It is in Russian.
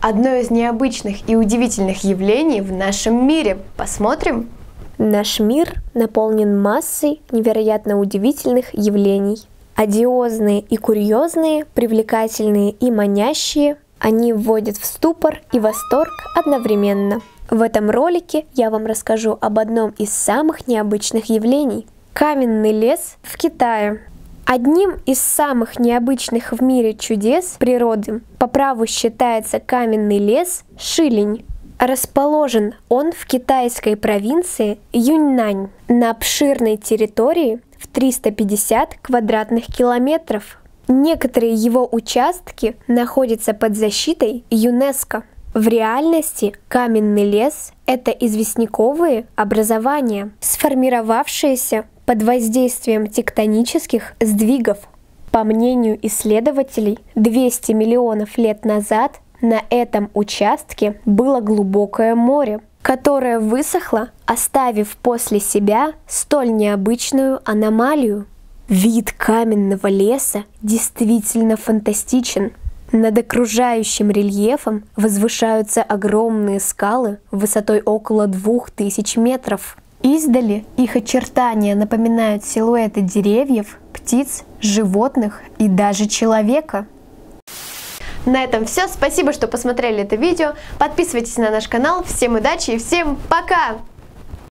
одно из необычных и удивительных явлений в нашем мире. Посмотрим? Наш мир наполнен массой невероятно удивительных явлений. Одиозные и курьезные, привлекательные и манящие, они вводят в ступор и восторг одновременно. В этом ролике я вам расскажу об одном из самых необычных явлений – каменный лес в Китае. Одним из самых необычных в мире чудес природы по праву считается каменный лес Шилинь. Расположен он в китайской провинции Юньнань на обширной территории в 350 квадратных километров. Некоторые его участки находятся под защитой ЮНЕСКО. В реальности каменный лес – это известняковые образования, сформировавшиеся под воздействием тектонических сдвигов. По мнению исследователей, 200 миллионов лет назад на этом участке было глубокое море, которое высохло, оставив после себя столь необычную аномалию. Вид каменного леса действительно фантастичен. Над окружающим рельефом возвышаются огромные скалы высотой около 2000 метров. Издали их очертания напоминают силуэты деревьев, птиц, животных и даже человека. На этом все. Спасибо, что посмотрели это видео. Подписывайтесь на наш канал. Всем удачи и всем пока!